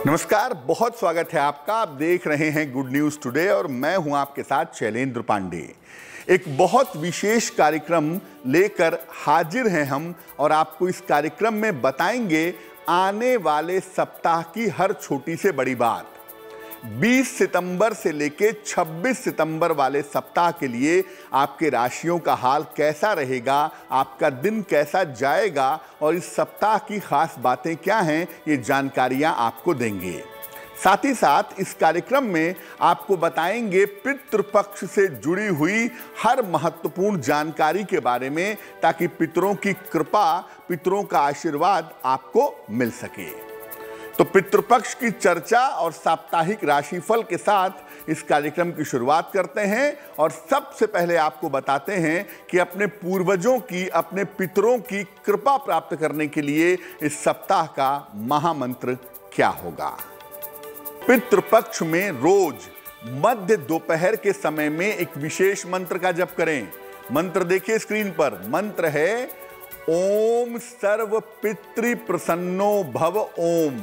नमस्कार, बहुत स्वागत है आपका। आप देख रहे हैं गुड न्यूज टुडे और मैं हूं आपके साथ शैलेंद्र पांडे। एक बहुत विशेष कार्यक्रम लेकर हाजिर हैं हम और आपको इस कार्यक्रम में बताएंगे आने वाले सप्ताह की हर छोटी से बड़ी बात। 20 सितंबर से लेके 26 सितंबर वाले सप्ताह के लिए आपके राशियों का हाल कैसा रहेगा, आपका दिन कैसा जाएगा और इस सप्ताह की खास बातें क्या हैं, ये जानकारियां आपको देंगे। साथ ही साथ इस कार्यक्रम में आपको बताएंगे पितृपक्ष से जुड़ी हुई हर महत्वपूर्ण जानकारी के बारे में, ताकि पितरों की कृपा, पितरों का आशीर्वाद आपको मिल सके। तो पितृपक्ष की चर्चा और साप्ताहिक राशिफल के साथ इस कार्यक्रम की शुरुआत करते हैं और सबसे पहले आपको बताते हैं कि अपने पूर्वजों की, अपने पितरों की कृपा प्राप्त करने के लिए इस सप्ताह का महामंत्र क्या होगा। पितृपक्ष में रोज मध्य दोपहर के समय में एक विशेष मंत्र का जप करें। मंत्र देखिए स्क्रीन पर। मंत्र है ओम सर्व पितृ प्रसन्नो भव ओम।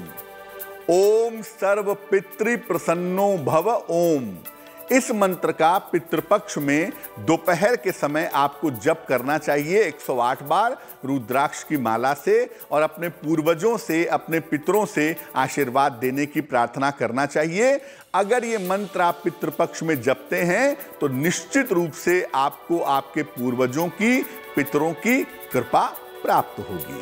ओम सर्व पितृ प्रसन्नो भव ओम। इस मंत्र का पितृपक्ष में दोपहर के समय आपको जप करना चाहिए 108 बार रुद्राक्ष की माला से और अपने पूर्वजों से, अपने पितरों से आशीर्वाद देने की प्रार्थना करना चाहिए। अगर ये मंत्र आप पितृपक्ष में जपते हैं तो निश्चित रूप से आपको आपके पूर्वजों की, पितरों की कृपा प्राप्त होगी।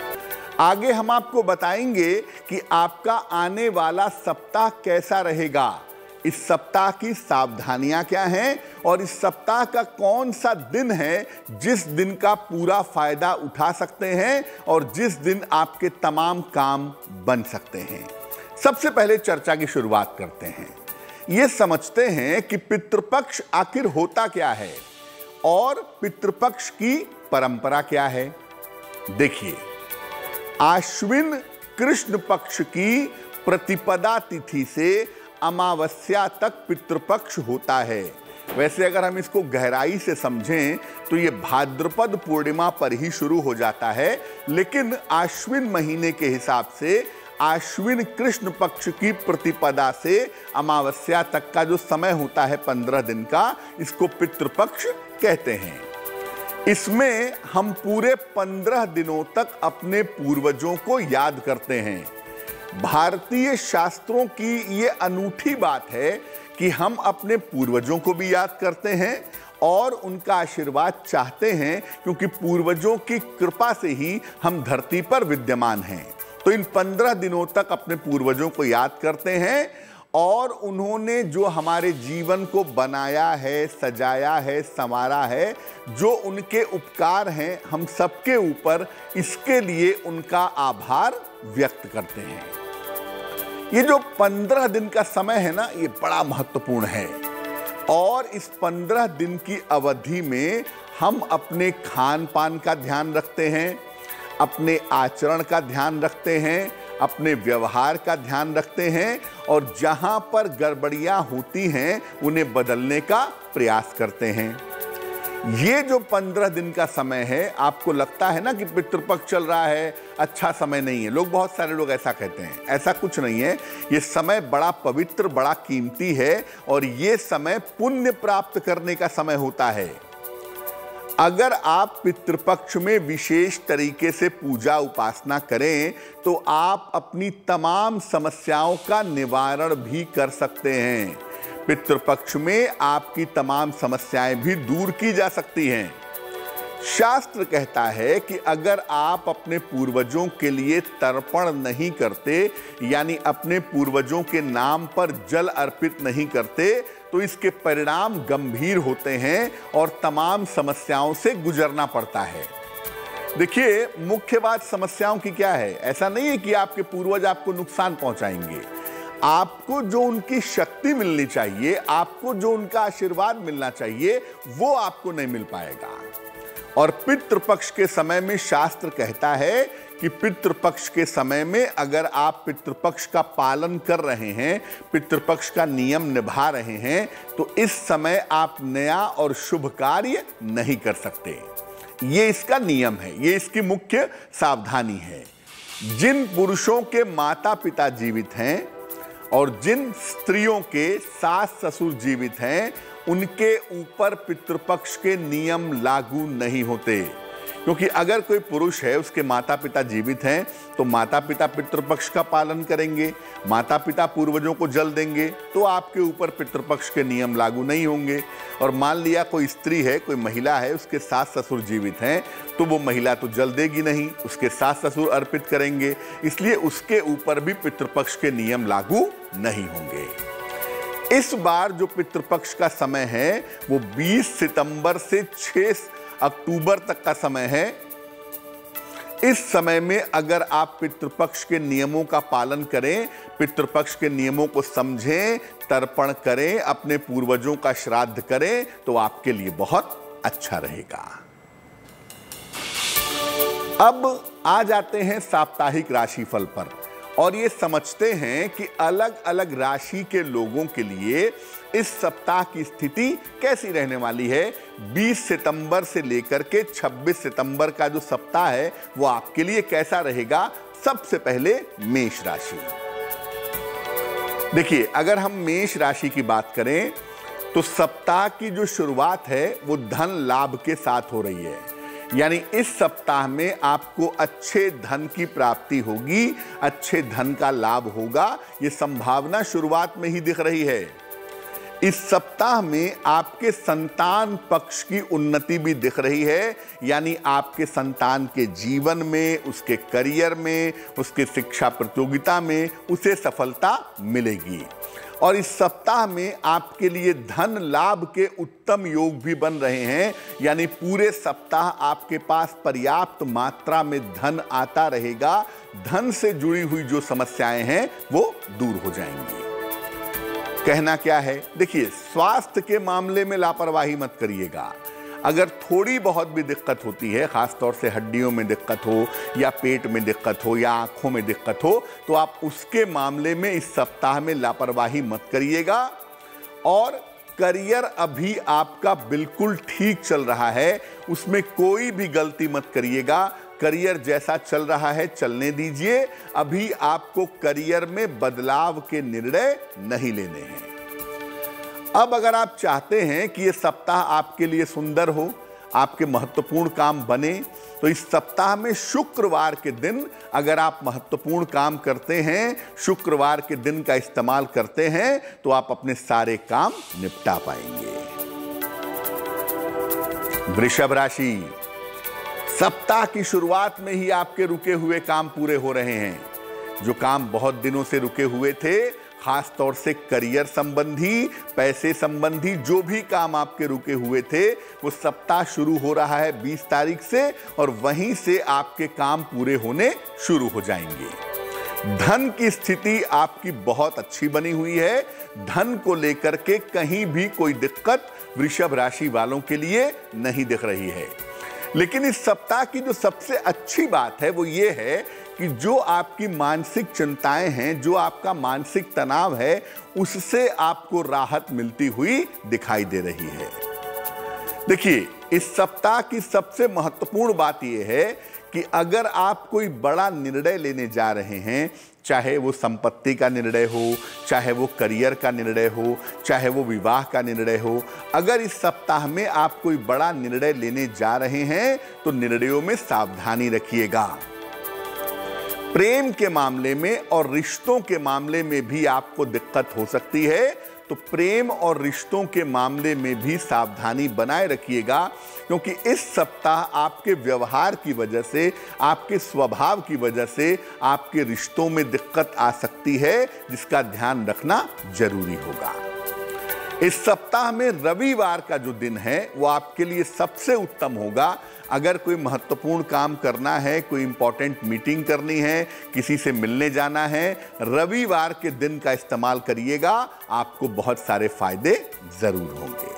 आगे हम आपको बताएंगे कि आपका आने वाला सप्ताह कैसा रहेगा, इस सप्ताह की सावधानियां क्या हैं और इस सप्ताह का कौन सा दिन है जिस दिन का पूरा फायदा उठा सकते हैं और जिस दिन आपके तमाम काम बन सकते हैं। सबसे पहले चर्चा की शुरुआत करते हैं। ये समझते हैं कि पितृपक्ष आखिर होता क्या है और पितृपक्ष की परंपरा क्या है। देखिए, आश्विन कृष्ण पक्ष की प्रतिपदा तिथि से अमावस्या तक पितृपक्ष होता है। वैसे अगर हम इसको गहराई से समझें तो ये भाद्रपद पूर्णिमा पर ही शुरू हो जाता है, लेकिन आश्विन महीने के हिसाब से आश्विन कृष्ण पक्ष की प्रतिपदा से अमावस्या तक का जो समय होता है 15 दिन का, इसको पितृपक्ष कहते हैं। इसमें हम पूरे 15 दिनों तक अपने पूर्वजों को याद करते हैं। भारतीय शास्त्रों की ये अनूठी बात है कि हम अपने पूर्वजों को भी याद करते हैं और उनका आशीर्वाद चाहते हैं, क्योंकि पूर्वजों की कृपा से ही हम धरती पर विद्यमान हैं। तो इन 15 दिनों तक अपने पूर्वजों को याद करते हैं और उन्होंने जो हमारे जीवन को बनाया है, सजाया है, संवारा है, जो उनके उपकार हैं हम सबके ऊपर, इसके लिए उनका आभार व्यक्त करते हैं। ये जो 15 दिन का समय है ना, ये बड़ा महत्वपूर्ण है और इस 15 दिन की अवधि में हम अपने खान पान का ध्यान रखते हैं, अपने आचरण का ध्यान रखते हैं, अपने व्यवहार का ध्यान रखते हैं और जहां पर गड़बड़ियां होती हैं उन्हें बदलने का प्रयास करते हैं। ये जो 15 दिन का समय है, आपको लगता है ना कि पितृपक्ष चल रहा है, अच्छा समय नहीं है, बहुत सारे लोग ऐसा कहते हैं। ऐसा कुछ नहीं है। ये समय बड़ा पवित्र, बड़ा कीमती है और ये समय पुण्य प्राप्त करने का समय होता है। अगर आप पितृपक्ष में विशेष तरीके से पूजा उपासना करें तो आप अपनी तमाम समस्याओं का निवारण भी कर सकते हैं। पितृपक्ष में आपकी तमाम समस्याएं भी दूर की जा सकती हैं। शास्त्र कहता है कि अगर आप अपने पूर्वजों के लिए तर्पण नहीं करते, यानी अपने पूर्वजों के नाम पर जल अर्पित नहीं करते, तो इसके परिणाम गंभीर होते हैं और तमाम समस्याओं से गुजरना पड़ता है। देखिए, मुख्य बात समस्याओं की क्या है। ऐसा नहीं है कि आपके पूर्वज आपको नुकसान पहुंचाएंगे। आपको जो उनकी शक्ति मिलनी चाहिए, आपको जो उनका आशीर्वाद मिलना चाहिए, वो आपको नहीं मिल पाएगा। और पितृपक्ष के समय में शास्त्र कहता है कि पितृपक्ष के समय में अगर आप पितृपक्ष का पालन कर रहे हैं, पितृपक्ष का नियम निभा रहे हैं, तो इस समय आप नया और शुभ कार्य नहीं कर सकते। ये इसका नियम है, ये इसकी मुख्य सावधानी है। जिन पुरुषों के माता पिता जीवित हैं और जिन स्त्रियों के सास ससुर जीवित हैं, उनके ऊपर पितृपक्ष के नियम लागू नहीं होते। क्योंकि अगर कोई पुरुष है, उसके माता पिता जीवित हैं, तो माता पिता पितृपक्ष का पालन करेंगे, माता पिता पूर्वजों को जल देंगे, तो आपके ऊपर पितृपक्ष के नियम लागू नहीं होंगे। और मान लिया कोई स्त्री है, कोई महिला है, उसके सास ससुर जीवित हैं, तो वो महिला तो जल देगी नहीं, उसके सास ससुर अर्पित करेंगे, इसलिए उसके ऊपर भी पितृपक्ष के नियम लागू नहीं होंगे। इस बार जो पितृपक्ष का समय है वो 20 सितंबर से 6 अक्टूबर तक का समय है। इस समय में अगर आप पितृपक्ष के नियमों का पालन करें, पितृपक्ष के नियमों को समझें, तर्पण करें, अपने पूर्वजों का श्राद्ध करें, तो आपके लिए बहुत अच्छा रहेगा। अब आ जाते हैं साप्ताहिक राशिफल पर और ये समझते हैं कि अलग अलग राशि के लोगों के लिए इस सप्ताह की स्थिति कैसी रहने वाली है। 20 सितंबर से लेकर के 26 सितंबर का जो सप्ताह है वो आपके लिए कैसा रहेगा। सबसे पहले मेष राशि। देखिए, अगर हम मेष राशि की बात करें तो सप्ताह की जो शुरुआत है वो धन लाभ के साथ हो रही है। यानी इस सप्ताह में आपको अच्छे धन की प्राप्ति होगी, अच्छे धन का लाभ होगा, ये संभावना शुरुआत में ही दिख रही है। इस सप्ताह में आपके संतान पक्ष की उन्नति भी दिख रही है, यानी आपके संतान के जीवन में, उसके करियर में, उसके शिक्षा प्रतियोगिता में उसे सफलता मिलेगी। और इस सप्ताह में आपके लिए धन लाभ के उत्तम योग भी बन रहे हैं, यानी पूरे सप्ताह आपके पास पर्याप्त मात्रा में धन आता रहेगा। धन से जुड़ी हुई जो समस्याएं हैं वो दूर हो जाएंगी। कहना क्या है, देखिए, स्वास्थ्य के मामले में लापरवाही मत करिएगा। अगर थोड़ी बहुत भी दिक्कत होती है, खासतौर से हड्डियों में दिक्कत हो या पेट में दिक्कत हो या आंखों में दिक्कत हो, तो आप उसके मामले में इस सप्ताह में लापरवाही मत करिएगा। और करियर अभी आपका बिल्कुल ठीक चल रहा है, उसमें कोई भी गलती मत करिएगा। करियर जैसा चल रहा है चलने दीजिए। अभी आपको करियर में बदलाव के निर्णय नहीं लेने हैं। अब अगर आप चाहते हैं कि ये सप्ताह आपके लिए सुंदर हो, आपके महत्वपूर्ण काम बने, तो इस सप्ताह में शुक्रवार के दिन अगर आप महत्वपूर्ण काम करते हैं, शुक्रवार के दिन का इस्तेमाल करते हैं, तो आप अपने सारे काम निपटा पाएंगे। वृषभ राशि। सप्ताह की शुरुआत में ही आपके रुके हुए काम पूरे हो रहे हैं। जो काम बहुत दिनों से रुके हुए थे, खास तौर से करियर संबंधी, पैसे संबंधी जो भी काम आपके रुके हुए थे, वो सप्ताह शुरू हो रहा है 20 तारीख से, और वहीं से आपके काम पूरे होने शुरू हो जाएंगे। धन की स्थिति आपकी बहुत अच्छी बनी हुई है। धन को लेकर के कहीं भी कोई दिक्कत वृषभ राशि वालों के लिए नहीं दिख रही है। लेकिन इस सप्ताह की जो सबसे अच्छी बात है वो ये है कि जो आपकी मानसिक चिंताएं हैं, जो आपका मानसिक तनाव है, उससे आपको राहत मिलती हुई दिखाई दे रही है। देखिए, इस सप्ताह की सबसे महत्वपूर्ण बात यह है कि अगर आप कोई बड़ा निर्णय लेने जा रहे हैं, चाहे वो संपत्ति का निर्णय हो, चाहे वो करियर का निर्णय हो, चाहे वो विवाह का निर्णय हो, अगर इस सप्ताह में आप कोई बड़ा निर्णय लेने जा रहे हैं तो निर्णयों में सावधानी रखिएगा। प्रेम के मामले में और रिश्तों के मामले में भी आपको दिक्कत हो सकती है, तो प्रेम और रिश्तों के मामले में भी सावधानी बनाए रखिएगा, क्योंकि इस सप्ताह आपके व्यवहार की वजह से, आपके स्वभाव की वजह से आपके रिश्तों में दिक्कत आ सकती है, जिसका ध्यान रखना जरूरी होगा। इस सप्ताह में रविवार का जो दिन है वो आपके लिए सबसे उत्तम होगा। अगर कोई महत्वपूर्ण काम करना है, कोई इंपॉर्टेंट मीटिंग करनी है, किसी से मिलने जाना है, रविवार के दिन का इस्तेमाल करिएगा, आपको बहुत सारे फायदे जरूर होंगे।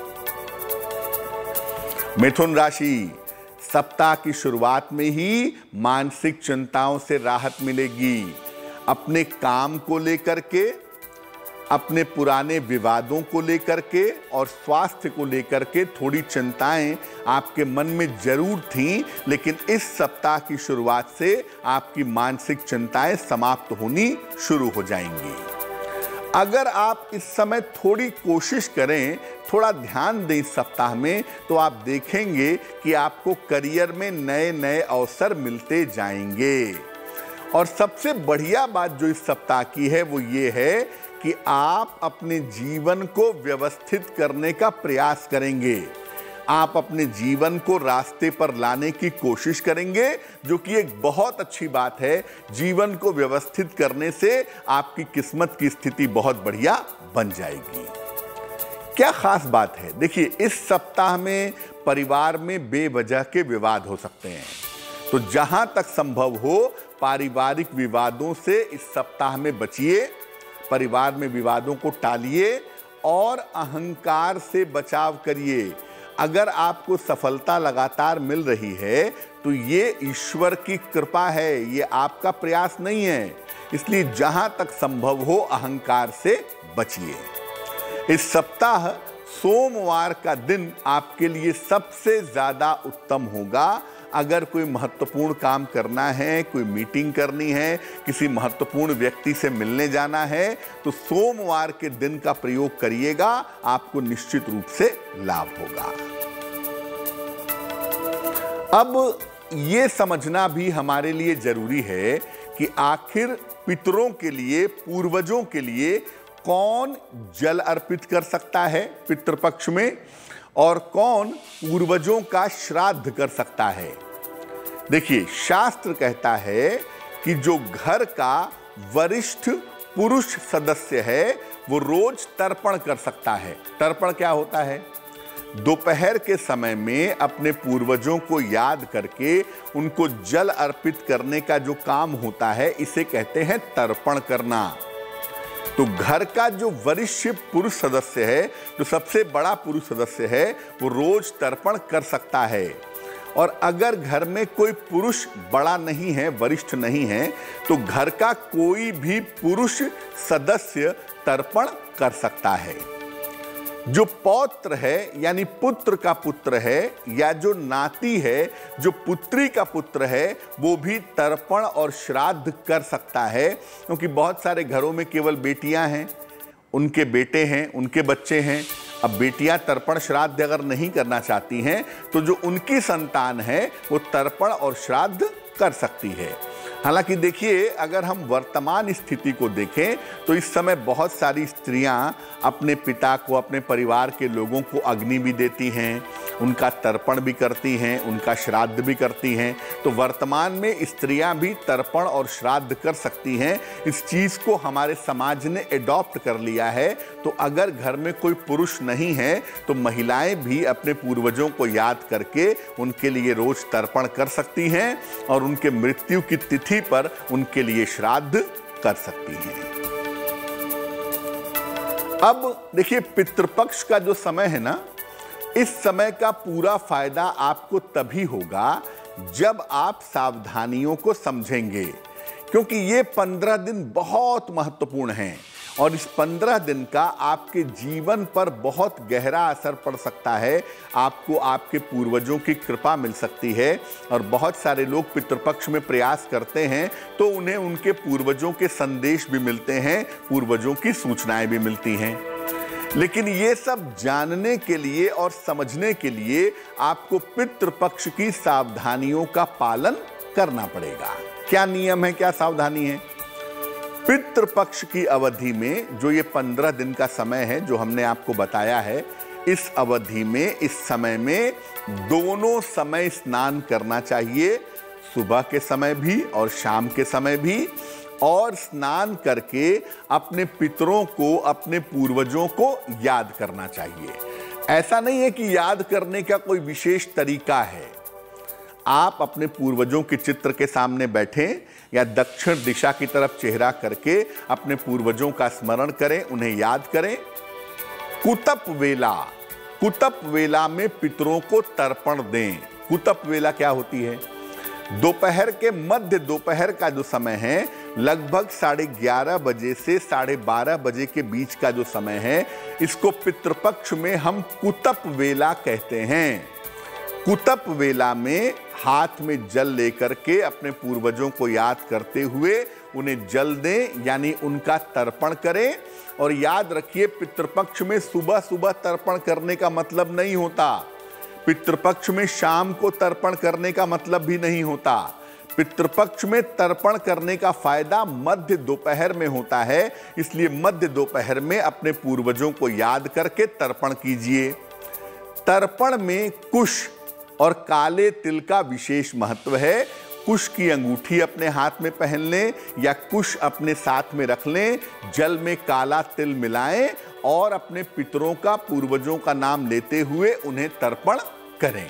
मिथुन राशि। सप्ताह की शुरुआत में ही मानसिक चिंताओं से राहत मिलेगी। अपने काम को लेकर के, अपने पुराने विवादों को लेकर के और स्वास्थ्य को लेकर के थोड़ी चिंताएं आपके मन में जरूर थीं, लेकिन इस सप्ताह की शुरुआत से आपकी मानसिक चिंताएं समाप्त होनी शुरू हो जाएंगी। अगर आप इस समय थोड़ी कोशिश करें, थोड़ा ध्यान दें इस सप्ताह में, तो आप देखेंगे कि आपको करियर में नए नए अवसर मिलते जाएंगे। और सबसे बढ़िया बात जो इस सप्ताह की है वो ये है कि आप अपने जीवन को व्यवस्थित करने का प्रयास करेंगे। आप अपने जीवन को रास्ते पर लाने की कोशिश करेंगे, जो कि एक बहुत अच्छी बात है। जीवन को व्यवस्थित करने से आपकी किस्मत की स्थिति बहुत बढ़िया बन जाएगी। क्या खास बात है? देखिए, इस सप्ताह में परिवार में बेवजह के विवाद हो सकते हैं, तो जहां तक संभव हो पारिवारिक विवादों से इस सप्ताह में बचिए। परिवार में विवादों को टालिए और अहंकार से बचाव करिए। अगर आपको सफलता लगातार मिल रही है तो ये ईश्वर की कृपा है, ये आपका प्रयास नहीं है। इसलिए जहां तक संभव हो अहंकार से बचिए। इस सप्ताह सोमवार का दिन आपके लिए सबसे ज्यादा उत्तम होगा। अगर कोई महत्वपूर्ण काम करना है, कोई मीटिंग करनी है, किसी महत्वपूर्ण व्यक्ति से मिलने जाना है, तो सोमवार के दिन का प्रयोग करिएगा, आपको निश्चित रूप से लाभ होगा। अब ये समझना भी हमारे लिए जरूरी है कि आखिर पितरों के लिए, पूर्वजों के लिए कौन जल अर्पित कर सकता है पितृपक्ष में, और कौन पूर्वजों का श्राद्ध कर सकता है। देखिए, शास्त्र कहता है कि जो घर का वरिष्ठ पुरुष सदस्य है वो रोज तर्पण कर सकता है। तर्पण क्या होता है? दोपहर के समय में अपने पूर्वजों को याद करके उनको जल अर्पित करने का जो काम होता है, इसे कहते हैं तर्पण करना। तो घर का जो वरिष्ठ पुरुष सदस्य है, जो सबसे बड़ा पुरुष सदस्य है, वो रोज तर्पण कर सकता है। और अगर घर में कोई पुरुष बड़ा नहीं है, वरिष्ठ नहीं है, तो घर का कोई भी पुरुष सदस्य तर्पण कर सकता है। जो पौत्र है यानी पुत्र का पुत्र है, या जो नाती है, जो पुत्री का पुत्र है, वो भी तर्पण और श्राद्ध कर सकता है। क्योंकि बहुत सारे घरों में केवल बेटियां हैं, उनके बेटे हैं, उनके बच्चे हैं। अब बेटियां तर्पण श्राद्ध अगर नहीं करना चाहती हैं, तो जो उनकी संतान है वो तर्पण और श्राद्ध कर सकती है। हालांकि देखिए, अगर हम वर्तमान स्थिति को देखें तो इस समय बहुत सारी स्त्रियां अपने पिता को, अपने परिवार के लोगों को अग्नि भी देती हैं, उनका तर्पण भी करती हैं, उनका श्राद्ध भी करती हैं। तो वर्तमान में स्त्रियां भी तर्पण और श्राद्ध कर सकती हैं। इस चीज़ को हमारे समाज ने एडॉप्ट कर लिया है। तो अगर घर में कोई पुरुष नहीं है तो महिलाएं भी अपने पूर्वजों को याद करके उनके लिए रोज तर्पण कर सकती हैं और उनके मृत्यु की तिथि पर उनके लिए श्राद्ध कर सकती हैं। अब देखिए, पितृपक्ष का जो समय है ना, इस समय का पूरा फायदा आपको तभी होगा जब आप सावधानियों को समझेंगे, क्योंकि ये 15 दिन बहुत महत्वपूर्ण हैं और इस 15 दिन का आपके जीवन पर बहुत गहरा असर पड़ सकता है। आपको आपके पूर्वजों की कृपा मिल सकती है। और बहुत सारे लोग पितृपक्ष में प्रयास करते हैं तो उन्हें उनके पूर्वजों के संदेश भी मिलते हैं, पूर्वजों की सूचनाएं भी मिलती हैं। लेकिन ये सब जानने के लिए और समझने के लिए आपको पितृपक्ष की सावधानियों का पालन करना पड़ेगा। क्या नियम है, क्या सावधानी है? पितृपक्ष की अवधि में जो ये 15 दिन का समय है जो हमने आपको बताया है, इस अवधि में, इस समय में दोनों समय स्नान करना चाहिए, सुबह के समय भी और शाम के समय भी। और स्नान करके अपने पितरों को, अपने पूर्वजों को याद करना चाहिए। ऐसा नहीं है कि याद करने का कोई विशेष तरीका है। आप अपने पूर्वजों के चित्र के सामने बैठें या दक्षिण दिशा की तरफ चेहरा करके अपने पूर्वजों का स्मरण करें, उन्हें याद करें। कुतप वेला में पितरों को तर्पण दें। कुतप वेला क्या होती है? दोपहर के मध्य दोपहर का जो समय है लगभग 11:30 बजे से 12:30 बजे के बीच का जो समय है, इसको पितृपक्ष में हम कुतप वेला कहते हैं। कुतप वेला में हाथ में जल लेकर के अपने पूर्वजों को याद करते हुए उन्हें जल दें, यानी उनका तर्पण करें। और याद रखिए, पितृपक्ष में सुबह सुबह तर्पण करने का मतलब नहीं होता, पितृपक्ष में शाम को तर्पण करने का मतलब भी नहीं होता। पितृपक्ष में तर्पण करने का फायदा मध्य दोपहर में होता है, इसलिए मध्य दोपहर में अपने पूर्वजों को याद करके तर्पण कीजिए। तर्पण में कुश और काले तिल का विशेष महत्व है। कुश की अंगूठी अपने हाथ में पहन लें या कुश अपने साथ में रख लें, जल में काला तिल मिलाएं और अपने पितरों का, पूर्वजों का नाम लेते हुए उन्हें तर्पण करें।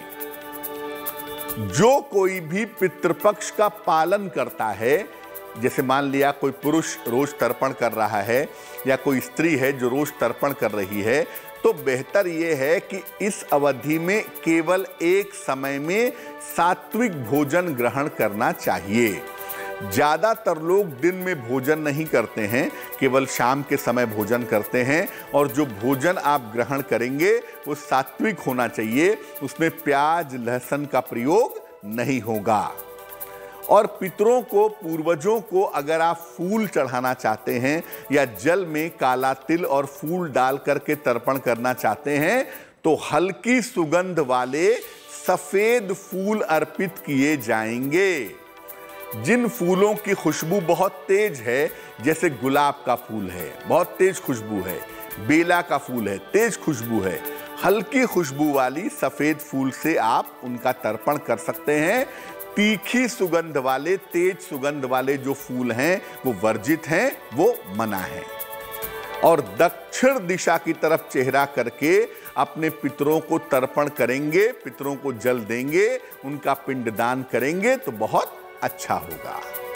जो कोई भी पितृपक्ष का पालन करता है, जैसे मान लिया कोई पुरुष रोज तर्पण कर रहा है या कोई स्त्री है जो रोज तर्पण कर रही है, तो बेहतर यह है कि इस अवधि में केवल एक समय में सात्विक भोजन ग्रहण करना चाहिए। ज्यादातर लोग दिन में भोजन नहीं करते हैं, केवल शाम के समय भोजन करते हैं, और जो भोजन आप ग्रहण करेंगे वो सात्विक होना चाहिए, उसमें प्याज लहसुन का प्रयोग नहीं होगा। और पितरों को, पूर्वजों को अगर आप फूल चढ़ाना चाहते हैं या जल में काला तिल और फूल डाल करके तर्पण करना चाहते हैं, तो हल्की सुगंध वाले सफेद फूल अर्पित किए जाएंगे। जिन फूलों की खुशबू बहुत तेज है, जैसे गुलाब का फूल है, बहुत तेज खुशबू है, बेला का फूल है, तेज खुशबू है, हल्की खुशबू वाली सफेद फूल से आप उनका तर्पण कर सकते हैं। तीखी सुगंध वाले, तेज सुगंध वाले जो फूल हैं वो वर्जित हैं, वो मना है। और दक्षिण दिशा की तरफ चेहरा करके अपने पितरों को तर्पण करेंगे, पितरों को जल देंगे, उनका पिंडदान करेंगे तो बहुत अच्छा होगा।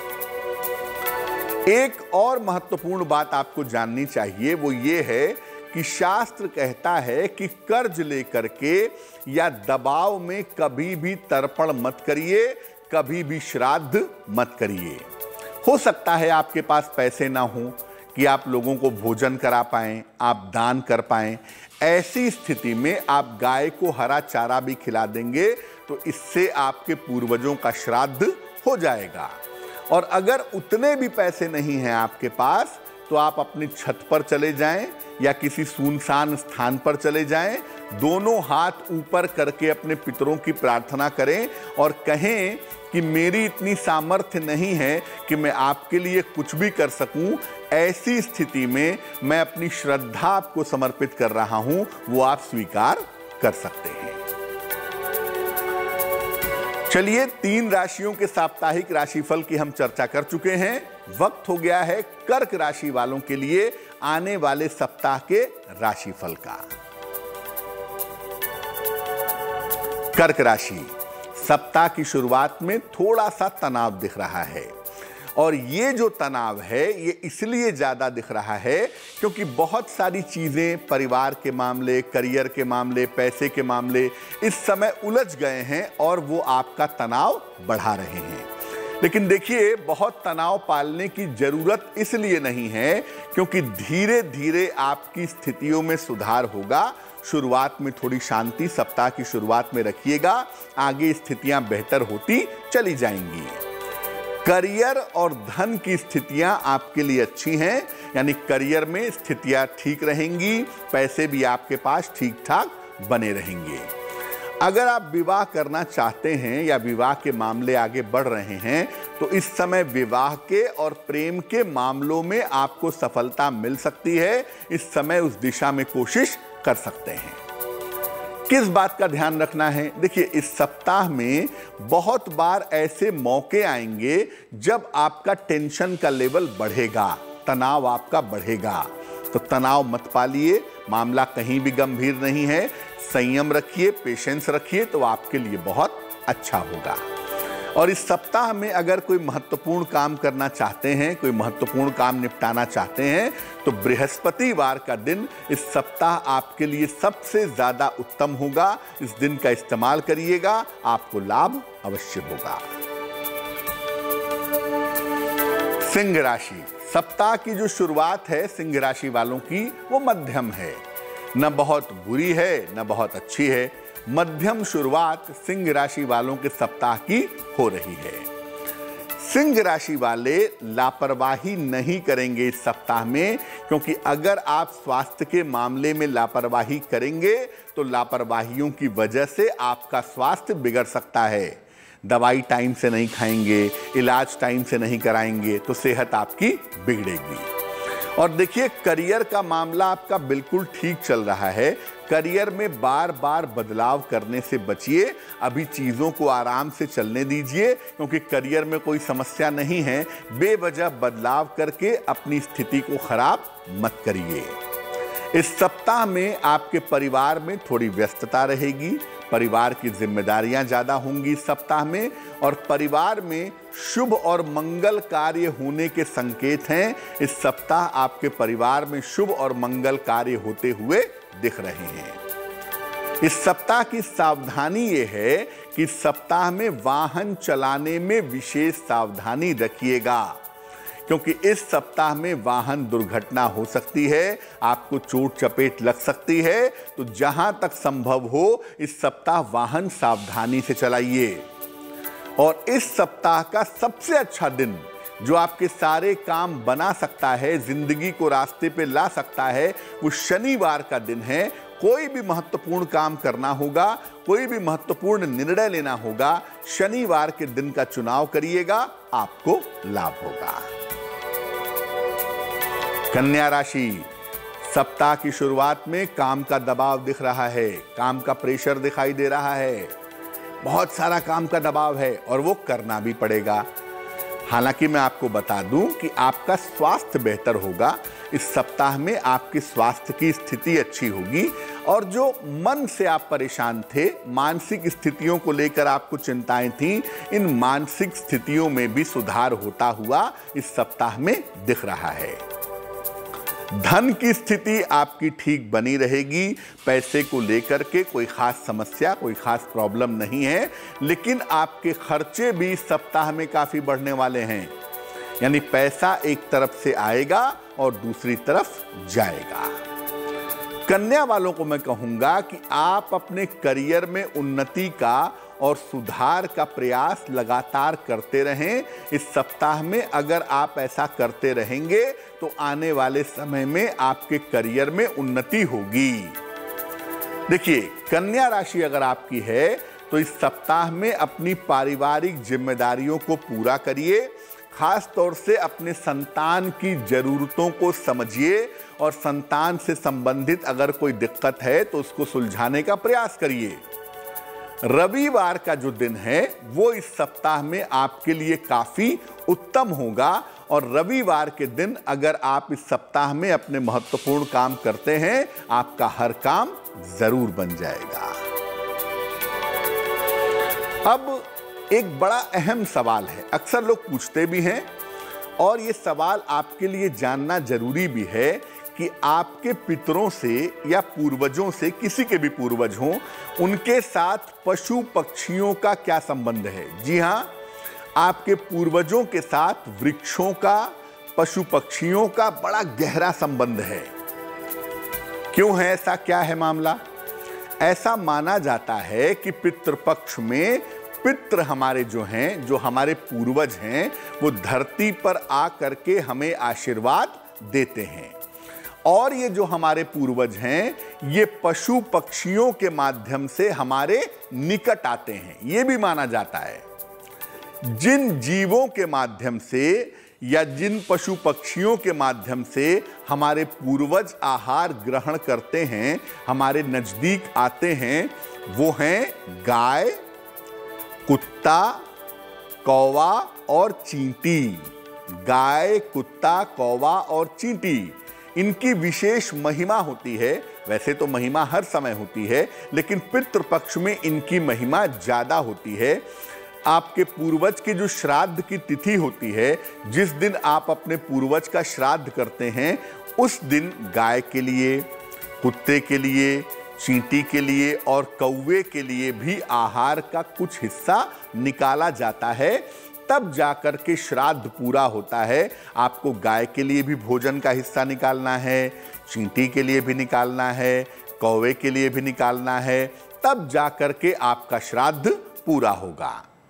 एक और महत्वपूर्ण बात आपको जाननी चाहिए, वो ये है कि शास्त्र कहता है कि कर्ज लेकर के या दबाव में कभी भी तर्पण मत करिए, कभी भी श्राद्ध मत करिए। हो सकता है आपके पास पैसे ना हो कि आप लोगों को भोजन करा पाएं, आप दान कर पाएं। ऐसी स्थिति में आप गाय को हरा चारा भी खिला देंगे तो इससे आपके पूर्वजों का श्राद्ध हो जाएगा। और अगर उतने भी पैसे नहीं हैं आपके पास, तो आप अपनी छत पर चले जाएं या किसी सुनसान स्थान पर चले जाएं, दोनों हाथ ऊपर करके अपने पितरों की प्रार्थना करें और कहें कि मेरी इतनी सामर्थ्य नहीं है कि मैं आपके लिए कुछ भी कर सकूं। ऐसी स्थिति में मैं अपनी श्रद्धा आपको समर्पित कर रहा हूं, वो आप स्वीकार कर सकते हैं। चलिए, 3 राशियों के साप्ताहिक राशिफल की हम चर्चा कर चुके हैं। वक्त हो गया है कर्क राशि वालों के लिए आने वाले सप्ताह के राशिफल का। कर्क राशि, सप्ताह की शुरुआत में थोड़ा सा तनाव दिख रहा है, और ये जो तनाव है ये इसलिए ज्यादा दिख रहा है क्योंकि बहुत सारी चीजें, परिवार के मामले, करियर के मामले, पैसे के मामले इस समय उलझ गए हैं और वो आपका तनाव बढ़ा रहे हैं। लेकिन देखिए, बहुत तनाव पालने की जरूरत इसलिए नहीं है क्योंकि धीरे धीरे आपकी स्थितियों में सुधार होगा। शुरुआत में थोड़ी शांति सप्ताह की शुरुआत में रखिएगा, आगे स्थितियां बेहतर होती चली जाएंगी। करियर और धन की स्थितियां आपके लिए अच्छी हैं, यानी करियर में स्थितियां ठीक रहेंगी, पैसे भी आपके पास ठीक ठाक बने रहेंगे। अगर आप विवाह करना चाहते हैं या विवाह के मामले आगे बढ़ रहे हैं, तो इस समय विवाह के और प्रेम के मामलों में आपको सफलता मिल सकती है। इस समय उस दिशा में कोशिश कर सकते हैं। किस बात का ध्यान रखना है? देखिए, इस सप्ताह में बहुत बार ऐसे मौके आएंगे जब आपका टेंशन का लेवल बढ़ेगा, तनाव आपका बढ़ेगा। तो तनाव मत पालिए, मामला कहीं भी गंभीर नहीं है, संयम रखिए, पेशेंस रखिए, तो आपके लिए बहुत अच्छा होगा। और इस सप्ताह में अगर कोई महत्वपूर्ण काम करना चाहते हैं, कोई महत्वपूर्ण काम निपटाना चाहते हैं, तो बृहस्पतिवार का दिन इस सप्ताह आपके लिए सबसे ज्यादा उत्तम होगा। इस दिन का इस्तेमाल करिएगा, आपको लाभ अवश्य होगा। सिंह राशि, सप्ताह की जो शुरुआत है सिंह राशि वालों की वो मध्यम है, न बहुत बुरी है न बहुत अच्छी है। मध्यम शुरुआत सिंह राशि वालों के सप्ताह की हो रही है। सिंह राशि वाले लापरवाही नहीं करेंगे इस सप्ताह में, क्योंकि अगर आप स्वास्थ्य के मामले में लापरवाही करेंगे तो लापरवाहियों की वजह से आपका स्वास्थ्य बिगड़ सकता है। दवाई टाइम से नहीं खाएंगे, इलाज टाइम से नहीं कराएंगे तो सेहत आपकी बिगड़ेगी। और देखिए, करियर का मामला आपका बिल्कुल ठीक चल रहा है। करियर में बार बार बदलाव करने से बचिए, अभी चीज़ों को आराम से चलने दीजिए, क्योंकि करियर में कोई समस्या नहीं है। बेवजह बदलाव करके अपनी स्थिति को खराब मत करिए। इस सप्ताह में आपके परिवार में थोड़ी व्यस्तता रहेगी, परिवार की जिम्मेदारियां ज्यादा होंगी इस सप्ताह में, और परिवार में शुभ और मंगल कार्य होने के संकेत हैं। इस सप्ताह आपके परिवार में शुभ और मंगल कार्य होते हुए दिख रहे हैं। इस सप्ताह की सावधानी ये है कि इस सप्ताह में वाहन चलाने में विशेष सावधानी रखिएगा, क्योंकि इस सप्ताह में वाहन दुर्घटना हो सकती है, आपको चोट चपेट लग सकती है। तो जहां तक संभव हो इस सप्ताह वाहन सावधानी से चलाइए। और इस सप्ताह का सबसे अच्छा दिन जो आपके सारे काम बना सकता है, जिंदगी को रास्ते पे ला सकता है, वो शनिवार का दिन है। कोई भी महत्वपूर्ण काम करना होगा, कोई भी महत्वपूर्ण निर्णय लेना होगा, शनिवार के दिन का चुनाव करिएगा, आपको लाभ होगा। कन्या राशि, सप्ताह की शुरुआत में काम का दबाव दिख रहा है, काम का प्रेशर दिखाई दे रहा है, बहुत सारा काम का दबाव है और वो करना भी पड़ेगा। हालांकि मैं आपको बता दूं कि आपका स्वास्थ्य बेहतर होगा। इस सप्ताह में आपके स्वास्थ्य की स्थिति अच्छी होगी, और जो मन से आप परेशान थे, मानसिक स्थितियों को लेकर आपको चिंताएं थीं, इन मानसिक स्थितियों में भी सुधार होता हुआ इस सप्ताह में दिख रहा है। धन की स्थिति आपकी ठीक बनी रहेगी, पैसे को लेकर के कोई खास समस्या, कोई खास प्रॉब्लम नहीं है, लेकिन आपके खर्चे भी इस सप्ताह में काफी बढ़ने वाले हैं। यानी पैसा एक तरफ से आएगा और दूसरी तरफ जाएगा। कन्या वालों को मैं कहूंगा कि आप अपने करियर में उन्नति का और सुधार का प्रयास लगातार करते रहें। इस सप्ताह में अगर आप ऐसा करते रहेंगे तो आने वाले समय में आपके करियर में उन्नति होगी। देखिए, कन्या राशि अगर आपकी है तो इस सप्ताह में अपनी पारिवारिक जिम्मेदारियों को पूरा करिए। खास तौर से अपने संतान की जरूरतों को समझिए, और संतान से संबंधित अगर कोई दिक्कत है तो उसको सुलझाने का प्रयास करिए। रविवार का जो दिन है वो इस सप्ताह में आपके लिए काफी उत्तम होगा, और रविवार के दिन अगर आप इस सप्ताह में अपने महत्वपूर्ण काम करते हैं, आपका हर काम जरूर बन जाएगा। अब एक बड़ा अहम सवाल है, अक्सर लोग पूछते भी हैं, और ये सवाल आपके लिए जानना जरूरी भी है कि आपके पितरों से या पूर्वजों से, किसी के भी पूर्वज हों, उनके साथ पशु पक्षियों का क्या संबंध है। जी हाँ, आपके पूर्वजों के साथ वृक्षों का, पशु पक्षियों का बड़ा गहरा संबंध है। क्यों है ऐसा, क्या है मामला? ऐसा माना जाता है कि पितृपक्ष में पितृ हमारे जो हैं, जो हमारे पूर्वज हैं, वो धरती पर आ करके हमें आशीर्वाद देते हैं, और ये जो हमारे पूर्वज हैं ये पशु पक्षियों के माध्यम से हमारे निकट आते हैं। ये भी माना जाता है जिन जीवों के माध्यम से या जिन पशु पक्षियों के माध्यम से हमारे पूर्वज आहार ग्रहण करते हैं, हमारे नजदीक आते हैं, वो हैं गाय, कुत्ता, कौवा और चींटी। गाय, कुत्ता, कौवा और चींटी, इनकी विशेष महिमा होती है। वैसे तो महिमा हर समय होती है, लेकिन पितृपक्ष में इनकी महिमा ज्यादा होती है। आपके पूर्वज की जो श्राद्ध की तिथि होती है, जिस दिन आप अपने पूर्वज का श्राद्ध करते हैं, उस दिन गाय के लिए, कुत्ते के लिए, चींटी के लिए और कौवे के लिए भी आहार का कुछ हिस्सा निकाला जाता है, तब जाकर के श्राद्ध पूरा होता है। आपको गाय के लिए भी भोजन का हिस्सा निकालना है, चींटी के लिए भी निकालना है, कौवे के लिए भी निकालना है, तब जाकर के आपका श्राद्ध पूरा होगा।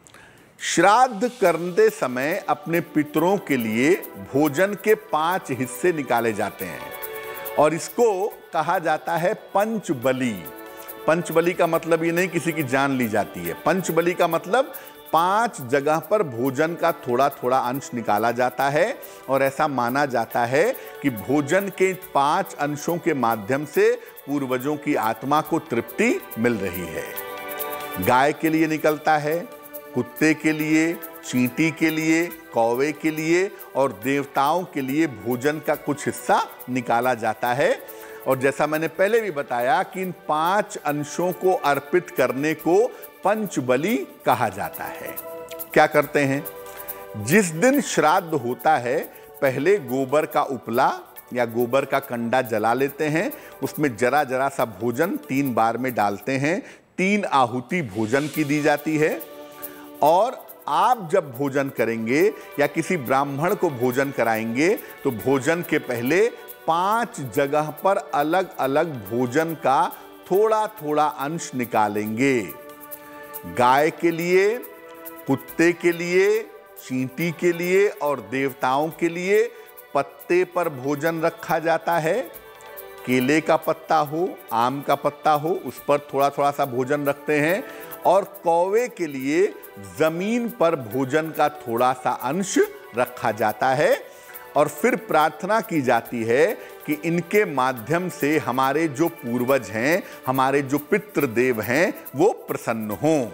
श्राद्ध करते समय अपने पितरों के लिए भोजन के 5 हिस्से निकाले जाते हैं और इसको कहा जाता है पंचबली। पंचबली का मतलब ये नहीं किसी की जान ली जाती है। पंचबली का मतलब 5 जगह पर भोजन का थोड़ा थोड़ा अंश निकाला जाता है और ऐसा माना जाता है कि भोजन के 5 अंशों के माध्यम से पूर्वजों की आत्मा को तृप्ति मिल रही है। गाय के लिए निकलता है, कुत्ते के लिए, चींटी के लिए, कौवे के लिए और देवताओं के लिए भोजन का कुछ हिस्सा निकाला जाता है। और जैसा मैंने पहले भी बताया कि इन 5 अंशों को अर्पित करने को पंचबली कहा जाता है। क्या करते हैं? जिस दिन श्राद्ध होता है पहले गोबर का उपला या गोबर का कंडा जला लेते हैं, उसमें जरा जरा सा भोजन 3 बार में डालते हैं। 3 आहुति भोजन की दी जाती है और आप जब भोजन करेंगे या किसी ब्राह्मण को भोजन कराएंगे तो भोजन के पहले 5 जगह पर अलग अलग भोजन का थोड़ा थोड़ा अंश निकालेंगे। गाय के लिए, कुत्ते के लिए, चींटी के लिए और देवताओं के लिए पत्ते पर भोजन रखा जाता है। केले का पत्ता हो, आम का पत्ता हो, उस पर थोड़ा थोड़ा सा भोजन रखते हैं। और कौवे के लिए जमीन पर भोजन का थोड़ा सा अंश रखा जाता है और फिर प्रार्थना की जाती है कि इनके माध्यम से हमारे जो पूर्वज हैं, हमारे जो पितृदेव हैं, वो प्रसन्न हों।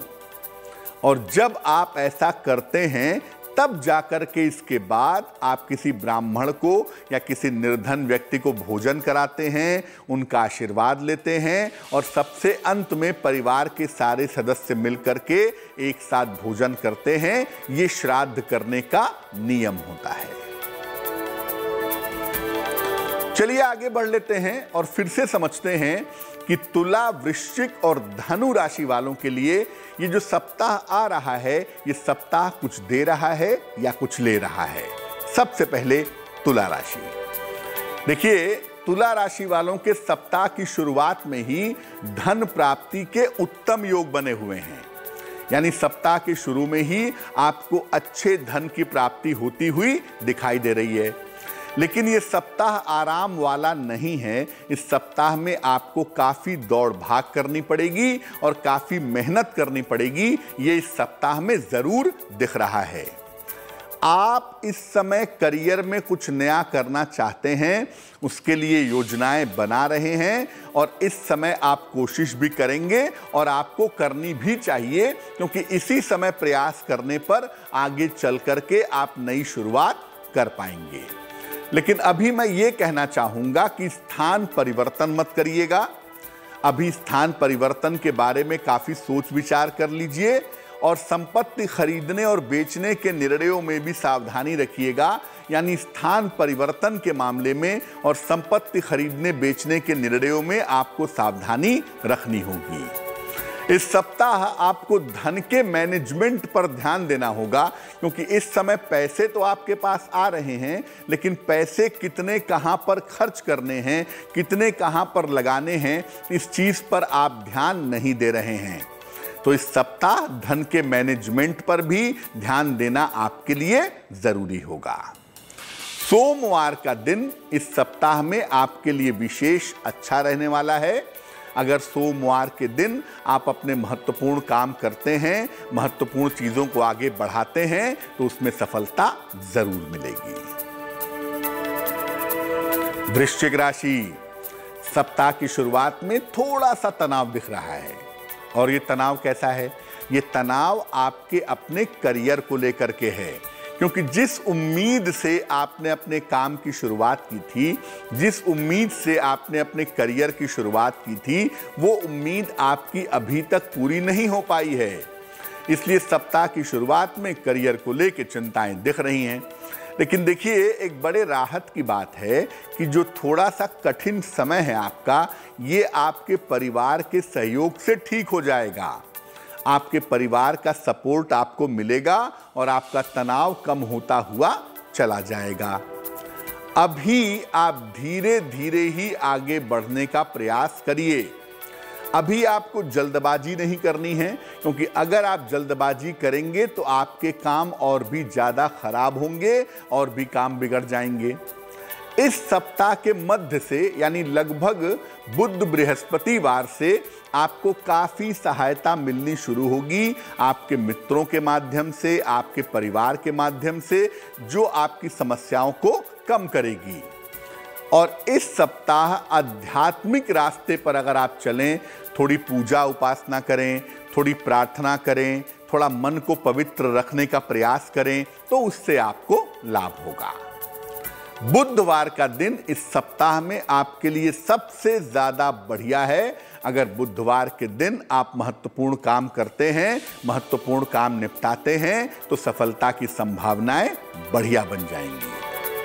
और जब आप ऐसा करते हैं तब जाकर के इसके बाद आप किसी ब्राह्मण को या किसी निर्धन व्यक्ति को भोजन कराते हैं, उनका आशीर्वाद लेते हैं और सबसे अंत में परिवार के सारे सदस्य मिलकर के एक साथ भोजन करते हैं। ये श्राद्ध करने का नियम होता है। चलिए आगे बढ़ लेते हैं और फिर से समझते हैं कि तुला, वृश्चिक और धनु राशि वालों के लिए ये जो सप्ताह आ रहा है, ये सप्ताह कुछ दे रहा है या कुछ ले रहा है। सबसे पहले तुला राशि। देखिए, तुला राशि वालों के सप्ताह की शुरुआत में ही धन प्राप्ति के उत्तम योग बने हुए हैं। यानी सप्ताह के शुरू में ही आपको अच्छे धन की प्राप्ति होती हुई दिखाई दे रही है। लेकिन ये सप्ताह आराम वाला नहीं है। इस सप्ताह में आपको काफ़ी दौड़ भाग करनी पड़ेगी और काफ़ी मेहनत करनी पड़ेगी। ये इस सप्ताह में ज़रूर दिख रहा है। आप इस समय करियर में कुछ नया करना चाहते हैं, उसके लिए योजनाएं बना रहे हैं और इस समय आप कोशिश भी करेंगे और आपको करनी भी चाहिए, क्योंकि इसी समय प्रयास करने पर आगे चल करके आप नई शुरुआत कर पाएंगे। लेकिन अभी मैं ये कहना चाहूँगा कि स्थान परिवर्तन मत करिएगा। अभी स्थान परिवर्तन के बारे में काफ़ी सोच विचार कर लीजिए और संपत्ति खरीदने और बेचने के निर्णयों में भी सावधानी रखिएगा। यानी स्थान परिवर्तन के मामले में और संपत्ति खरीदने बेचने के निर्णयों में आपको सावधानी रखनी होगी। इस सप्ताह आपको धन के मैनेजमेंट पर ध्यान देना होगा, क्योंकि इस समय पैसे तो आपके पास आ रहे हैं, लेकिन पैसे कितने कहां पर खर्च करने हैं, कितने कहां पर लगाने हैं, इस चीज़ पर आप ध्यान नहीं दे रहे हैं। तो इस सप्ताह धन के मैनेजमेंट पर भी ध्यान देना आपके लिए ज़रूरी होगा। सोमवार का दिन इस सप्ताह में आपके लिए विशेष अच्छा रहने वाला है। अगर सोमवार के दिन आप अपने महत्वपूर्ण काम करते हैं, महत्वपूर्ण चीज़ों को आगे बढ़ाते हैं, तो उसमें सफलता जरूर मिलेगी। वृश्चिक राशि, सप्ताह की शुरुआत में थोड़ा सा तनाव दिख रहा है। और ये तनाव कैसा है? ये तनाव आपके अपने करियर को लेकर के है, क्योंकि जिस उम्मीद से आपने अपने काम की शुरुआत की थी, जिस उम्मीद से आपने अपने करियर की शुरुआत की थी, वो उम्मीद आपकी अभी तक पूरी नहीं हो पाई है। इसलिए सप्ताह की शुरुआत में करियर को लेकर चिंताएं दिख रही हैं। लेकिन देखिए, एक बड़े राहत की बात है कि जो थोड़ा सा कठिन समय है आपका, ये आपके परिवार के सहयोग से ठीक हो जाएगा। आपके परिवार का सपोर्ट आपको मिलेगा और आपका तनाव कम होता हुआ चला जाएगा। अभी आप धीरे धीरे ही आगे बढ़ने का प्रयास करिए। अभी आपको जल्दबाजी नहीं करनी है, क्योंकि अगर आप जल्दबाजी करेंगे तो आपके काम और भी ज़्यादा खराब होंगे और भी काम बिगड़ जाएंगे। इस सप्ताह के मध्य से यानी लगभग बुध बृहस्पतिवार से आपको काफ़ी सहायता मिलनी शुरू होगी आपके मित्रों के माध्यम से, आपके परिवार के माध्यम से, जो आपकी समस्याओं को कम करेगी। और इस सप्ताह आध्यात्मिक रास्ते पर अगर आप चलें, थोड़ी पूजा उपासना करें, थोड़ी प्रार्थना करें, थोड़ा मन को पवित्र रखने का प्रयास करें, तो उससे आपको लाभ होगा। बुधवार का दिन इस सप्ताह में आपके लिए सबसे ज्यादा बढ़िया है। अगर बुधवार के दिन आप महत्वपूर्ण काम करते हैं, महत्वपूर्ण काम निपटाते हैं, तो सफलता की संभावनाएं बढ़िया बन जाएंगी।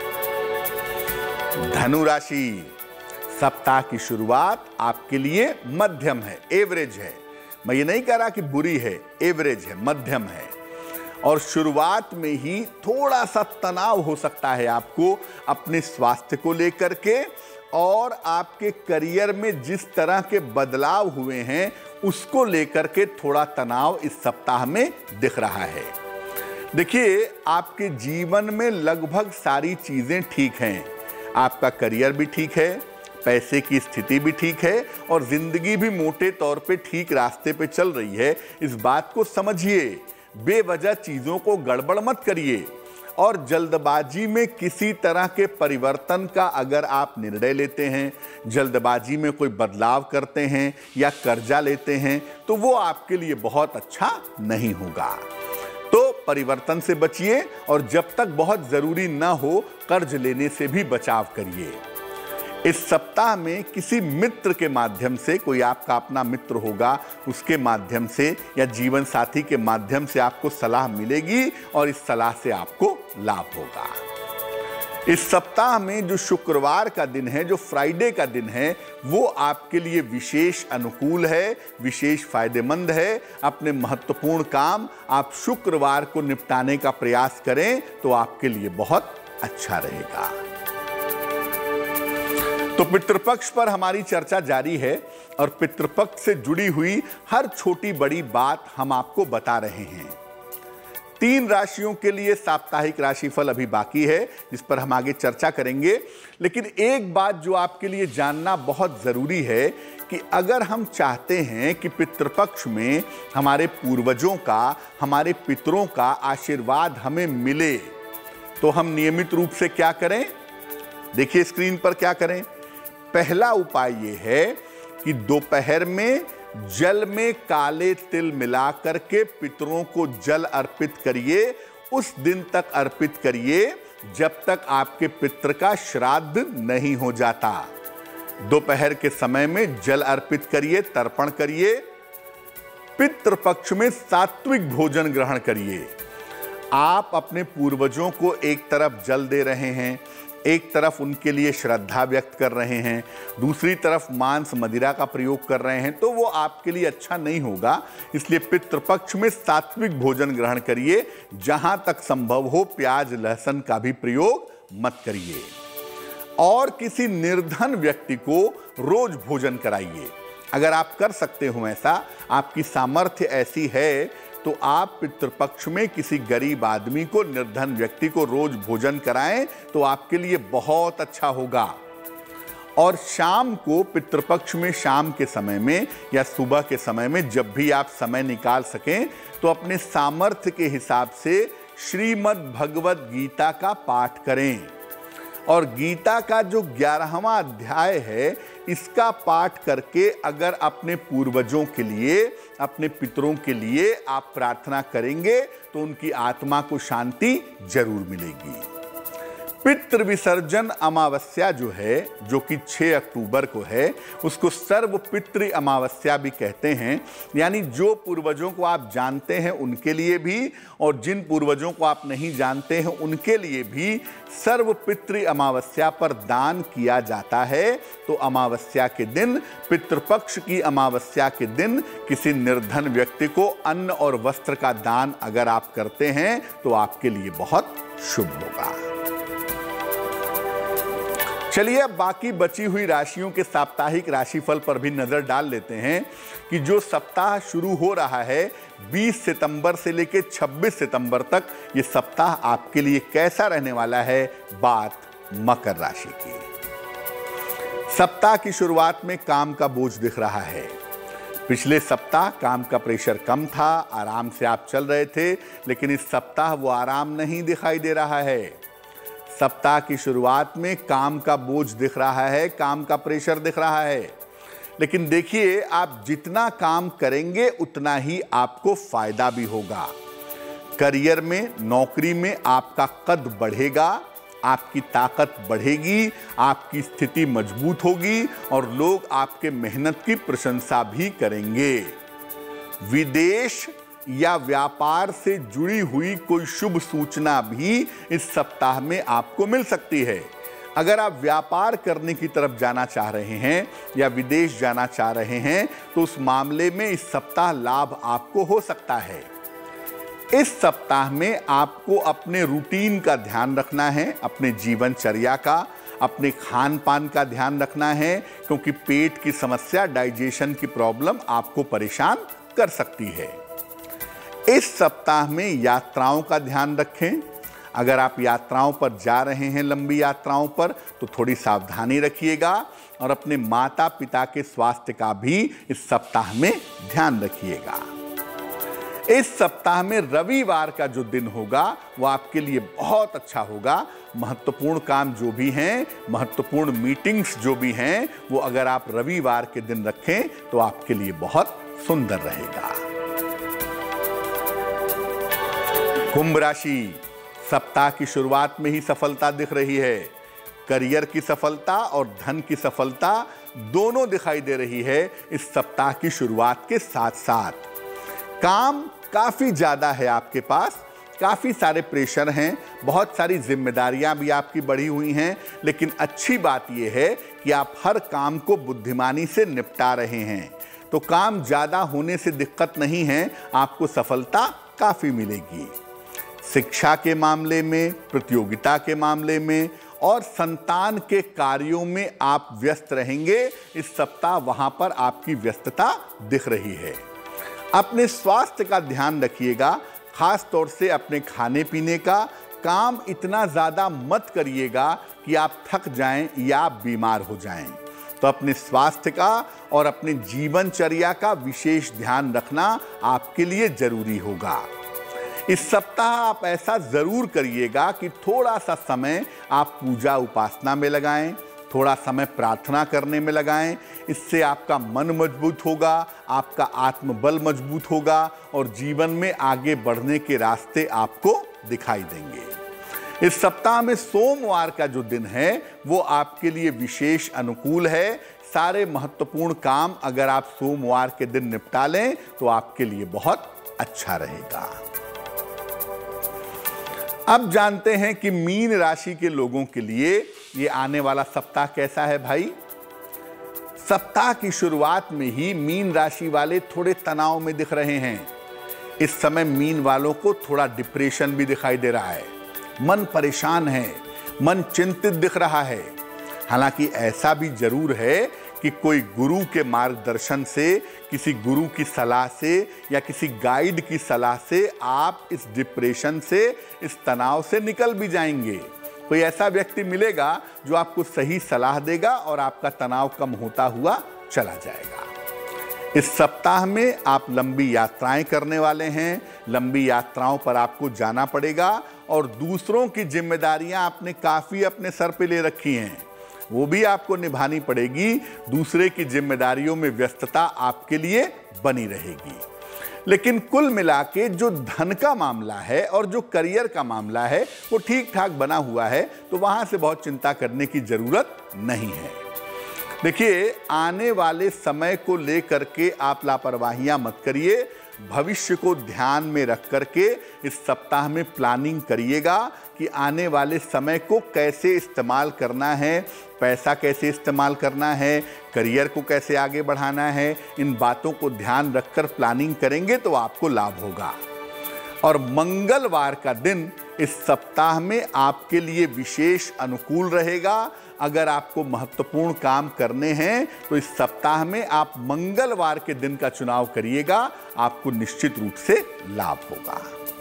धनु राशि, सप्ताह की शुरुआत आपके लिए मध्यम है, एवरेज है। मैं ये नहीं कह रहा कि बुरी है, एवरेज है, मध्यम है। और शुरुआत में ही थोड़ा सा तनाव हो सकता है आपको अपने स्वास्थ्य को लेकर के, और आपके करियर में जिस तरह के बदलाव हुए हैं उसको लेकर के थोड़ा तनाव इस सप्ताह में दिख रहा है। देखिए, आपके जीवन में लगभग सारी चीजें ठीक हैं। आपका करियर भी ठीक है, पैसे की स्थिति भी ठीक है, और जिंदगी भी मोटे तौर पे ठीक रास्ते पे चल रही है। इस बात को समझिए, बेवजह चीजों को गड़बड़ मत करिए, और जल्दबाजी में किसी तरह के परिवर्तन का अगर आप निर्णय लेते हैं, जल्दबाजी में कोई बदलाव करते हैं या कर्जा लेते हैं, तो वो आपके लिए बहुत अच्छा नहीं होगा। तो परिवर्तन से बचिए, और जब तक बहुत जरूरी ना हो कर्ज लेने से भी बचाव करिए। इस सप्ताह में किसी मित्र के माध्यम से, कोई आपका अपना मित्र होगा, उसके माध्यम से या जीवन साथी के माध्यम से आपको सलाह मिलेगी, और इस सलाह से आपको लाभ होगा। इस सप्ताह में जो शुक्रवार का दिन है, जो फ्राइडे का दिन है, वो आपके लिए विशेष अनुकूल है, विशेष फायदेमंद है। अपने महत्वपूर्ण काम आप शुक्रवार को निपटाने का प्रयास करें तो आपके लिए बहुत अच्छा रहेगा। तो पितृपक्ष पर हमारी चर्चा जारी है, और पितृपक्ष से जुड़ी हुई हर छोटी बड़ी बात हम आपको बता रहे हैं। 3 राशियों के लिए साप्ताहिक राशिफल अभी बाकी है, जिस पर हम आगे चर्चा करेंगे। लेकिन एक बात जो आपके लिए जानना बहुत जरूरी है कि अगर हम चाहते हैं कि पितृपक्ष में हमारे पूर्वजों का, हमारे पितरों का आशीर्वाद हमें मिले, तो हम नियमित रूप से क्या करें? देखिए स्क्रीन पर क्या करें। पहला उपाय यह है कि दोपहर में जल में काले तिल मिला करके पितरों को जल अर्पित करिए। उस दिन तक अर्पित करिए जब तक आपके पितर का श्राद्ध नहीं हो जाता। दोपहर के समय में जल अर्पित करिए, तर्पण करिए। पितृपक्ष में सात्विक भोजन ग्रहण करिए। आप अपने पूर्वजों को एक तरफ जल दे रहे हैं, एक तरफ उनके लिए श्रद्धा व्यक्त कर रहे हैं, दूसरी तरफ मांस मदिरा का प्रयोग कर रहे हैं, तो वो आपके लिए अच्छा नहीं होगा। इसलिए पितृपक्ष में सात्विक भोजन ग्रहण करिए। जहां तक संभव हो प्याज लहसुन का भी प्रयोग मत करिए। और किसी निर्धन व्यक्ति को रोज भोजन कराइए। अगर आप कर सकते हो ऐसा, आपकी सामर्थ्य ऐसी है, तो आप पितृपक्ष में किसी गरीब आदमी को, निर्धन व्यक्ति को रोज भोजन कराएं, तो आपके लिए बहुत अच्छा होगा। और शाम को पितृपक्ष में, शाम के समय में या सुबह के समय में, जब भी आप समय निकाल सकें, तो अपने सामर्थ्य के हिसाब से श्रीमद् भगवद गीता का पाठ करें। और गीता का जो 11वां अध्याय है, इसका पाठ करके अगर अपने पूर्वजों के लिए, अपने पितरों के लिए आप प्रार्थना करेंगे, तो उनकी आत्मा को शांति जरूर मिलेगी। पितृ विसर्जन अमावस्या जो है, जो कि 6 अक्टूबर को है, उसको सर्व पितृ अमावस्या भी कहते हैं। यानी जो पूर्वजों को आप जानते हैं उनके लिए भी और जिन पूर्वजों को आप नहीं जानते हैं उनके लिए भी सर्व पितृ अमावस्या पर दान किया जाता है। तो अमावस्या के दिन, पितृपक्ष की अमावस्या के दिन किसी निर्धन व्यक्ति को अन्न और वस्त्र का दान अगर आप करते हैं तो आपके लिए बहुत शुभ होगा। चलिए अब बाकी बची हुई राशियों के साप्ताहिक राशिफल पर भी नजर डाल लेते हैं कि जो सप्ताह शुरू हो रहा है 20 सितंबर से लेकर 26 सितंबर तक, ये सप्ताह आपके लिए कैसा रहने वाला है। बात मकर राशि की। सप्ताह की शुरुआत में काम का बोझ दिख रहा है। पिछले सप्ताह काम का प्रेशर कम था, आराम से आप चल रहे थे, लेकिन इस सप्ताह वो आराम नहीं दिखाई दे रहा है। सप्ताह की शुरुआत में काम का बोझ दिख रहा है, काम का प्रेशर दिख रहा है, लेकिन देखिए आप जितना काम करेंगे उतना ही आपको फायदा भी होगा। करियर में, नौकरी में आपका कद बढ़ेगा, आपकी ताकत बढ़ेगी, आपकी स्थिति मजबूत होगी और लोग आपके मेहनत की प्रशंसा भी करेंगे। विदेश या व्यापार से जुड़ी हुई कोई शुभ सूचना भी इस सप्ताह में आपको मिल सकती है। अगर आप व्यापार करने की तरफ जाना चाह रहे हैं या विदेश जाना चाह रहे हैं तो उस मामले में इस सप्ताह लाभ आपको हो सकता है। इस सप्ताह में आपको अपने रूटीन का ध्यान रखना है, अपने जीवनचर्या का, अपने खान पान का ध्यान रखना है, क्योंकि पेट की समस्या, डाइजेशन की प्रॉब्लम आपको परेशान कर सकती है। इस सप्ताह में यात्राओं का ध्यान रखें। अगर आप यात्राओं पर जा रहे हैं, लंबी यात्राओं पर, तो थोड़ी सावधानी रखिएगा और अपने माता पिता के स्वास्थ्य का भी इस सप्ताह में ध्यान रखिएगा। इस सप्ताह में रविवार का जो दिन होगा वो आपके लिए बहुत अच्छा होगा। महत्वपूर्ण काम जो भी हैं, महत्वपूर्ण मीटिंग्स जो भी हैं, वो अगर आप रविवार के दिन रखें तो आपके लिए बहुत सुंदर रहेगा। कुंभ राशि, सप्ताह की शुरुआत में ही सफलता दिख रही है। करियर की सफलता और धन की सफलता दोनों दिखाई दे रही है इस सप्ताह की शुरुआत के साथ साथ। काम काफी ज्यादा है आपके पास, काफी सारे प्रेशर हैं, बहुत सारी जिम्मेदारियां भी आपकी बढ़ी हुई हैं, लेकिन अच्छी बात यह है कि आप हर काम को बुद्धिमानी से निपटा रहे हैं। तो काम ज्यादा होने से दिक्कत नहीं है, आपको सफलता काफी मिलेगी। शिक्षा के मामले में, प्रतियोगिता के मामले में और संतान के कार्यों में आप व्यस्त रहेंगे। इस सप्ताह वहां पर आपकी व्यस्तता दिख रही है। अपने स्वास्थ्य का ध्यान रखिएगा, खास तौर से अपने खाने पीने का। काम इतना ज़्यादा मत करिएगा कि आप थक जाएं या आप बीमार हो जाएं। तो अपने स्वास्थ्य का और अपने जीवनचर्या का विशेष ध्यान रखना आपके लिए जरूरी होगा। इस सप्ताह आप ऐसा जरूर करिएगा कि थोड़ा सा समय आप पूजा उपासना में लगाएं, थोड़ा समय प्रार्थना करने में लगाएं। इससे आपका मन मजबूत होगा, आपका आत्मबल मजबूत होगा और जीवन में आगे बढ़ने के रास्ते आपको दिखाई देंगे। इस सप्ताह में सोमवार का जो दिन है वो आपके लिए विशेष अनुकूल है। सारे महत्वपूर्ण काम अगर आप सोमवार के दिन निपटा लें तो आपके लिए बहुत अच्छा रहेगा। अब जानते हैं कि मीन राशि के लोगों के लिए ये आने वाला सप्ताह कैसा है भाई। सप्ताह की शुरुआत में ही मीन राशि वाले थोड़े तनाव में दिख रहे हैं। इस समय मीन वालों को थोड़ा डिप्रेशन भी दिखाई दे रहा है, मन परेशान है, मन चिंतित दिख रहा है। हालांकि ऐसा भी जरूर है कि कोई गुरु के मार्गदर्शन से, किसी गुरु की सलाह से या किसी गाइड की सलाह से आप इस डिप्रेशन से, इस तनाव से निकल भी जाएंगे। कोई ऐसा व्यक्ति मिलेगा जो आपको सही सलाह देगा और आपका तनाव कम होता हुआ चला जाएगा। इस सप्ताह में आप लंबी यात्राएं करने वाले हैं। लंबी यात्राओं पर आपको जाना पड़ेगा और दूसरों की जिम्मेदारियां आपने काफी अपने सर पे ले रखी हैं, वो भी आपको निभानी पड़ेगी। दूसरे की जिम्मेदारियों में व्यस्तता आपके लिए बनी रहेगी। लेकिन कुल मिला के जो धन का मामला है और जो करियर का मामला है वो ठीक ठाक बना हुआ है, तो वहां से बहुत चिंता करने की जरूरत नहीं है। देखिए, आने वाले समय को लेकर के आप लापरवाहियां मत करिए। भविष्य को ध्यान में रख करके इस सप्ताह में प्लानिंग करिएगा कि आने वाले समय को कैसे इस्तेमाल करना है, पैसा कैसे इस्तेमाल करना है, करियर को कैसे आगे बढ़ाना है। इन बातों को ध्यान रखकर प्लानिंग करेंगे तो आपको लाभ होगा। और मंगलवार का दिन इस सप्ताह में आपके लिए विशेष अनुकूल रहेगा। अगर आपको महत्वपूर्ण काम करने हैं तो इस सप्ताह में आप मंगलवार के दिन का चुनाव करिएगा, आपको निश्चित रूप से लाभ होगा।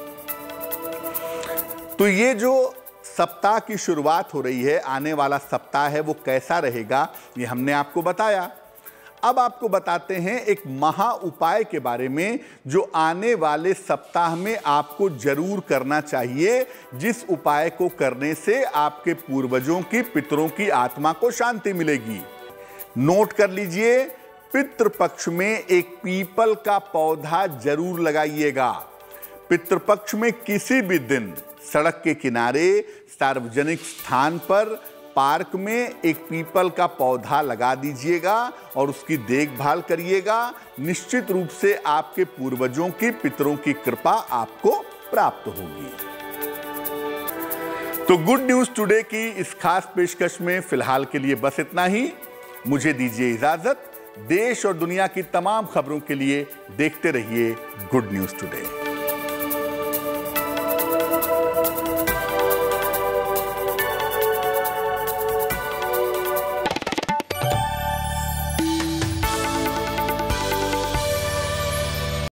तो ये जो सप्ताह की शुरुआत हो रही है, आने वाला सप्ताह है, वो कैसा रहेगा ये हमने आपको बताया। अब आपको बताते हैं एक महा उपाय के बारे में जो आने वाले सप्ताह में आपको जरूर करना चाहिए, जिस उपाय को करने से आपके पूर्वजों की, पितरों की आत्मा को शांति मिलेगी। नोट कर लीजिए, पितृपक्ष में एक पीपल का पौधा जरूर लगाइएगा। पितृपक्ष में किसी भी दिन सड़क के किनारे, सार्वजनिक स्थान पर, पार्क में एक पीपल का पौधा लगा दीजिएगा और उसकी देखभाल करिएगा। निश्चित रूप से आपके पूर्वजों की, पितरों की कृपा आपको प्राप्त होगी। तो गुड न्यूज टुडे की इस खास पेशकश में फिलहाल के लिए बस इतना ही। मुझे दीजिए इजाजत। देश और दुनिया की तमाम खबरों के लिए देखते रहिए गुड न्यूज टुडे।